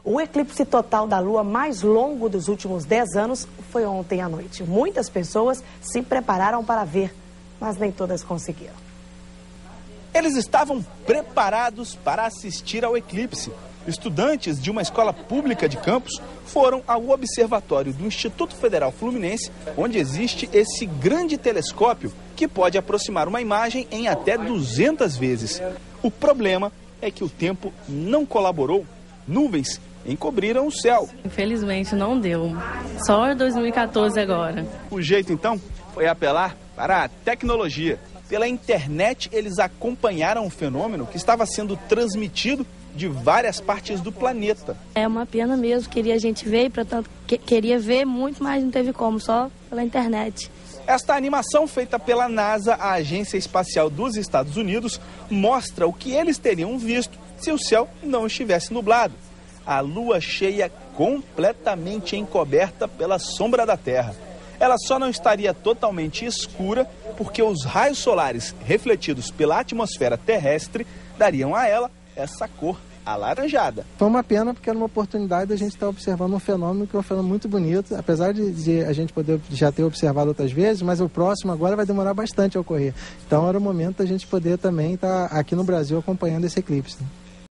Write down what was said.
O eclipse total da Lua mais longo dos últimos 10 anos foi ontem à noite. Muitas pessoas se prepararam para ver, mas nem todas conseguiram. Eles estavam preparados para assistir ao eclipse. Estudantes de uma escola pública de Campos foram ao observatório do Instituto Federal Fluminense, onde existe esse grande telescópio que pode aproximar uma imagem em até 200 vezes. O problema é que o tempo não colaborou. Nuvens encobriram o céu. Infelizmente não deu. Só 2014 agora. O jeito então foi apelar para a tecnologia. Pela internet eles acompanharam o fenômeno que estava sendo transmitido de várias partes do planeta. É uma pena mesmo, queria a gente ver, e portanto queria ver muito, mas não teve como, só pela internet. Esta animação feita pela NASA, a Agência Espacial dos Estados Unidos, mostra o que eles teriam visto se o céu não estivesse nublado. A lua cheia completamente encoberta pela sombra da Terra. Ela só não estaria totalmente escura porque os raios solares refletidos pela atmosfera terrestre dariam a ela essa cor alaranjada. Foi uma pena porque era uma oportunidade da gente estar observando um fenômeno que é um fenômeno muito bonito, apesar de a gente poder já ter observado outras vezes, mas o próximo agora vai demorar bastante a ocorrer. Então era o momento da gente poder também estar aqui no Brasil acompanhando esse eclipse.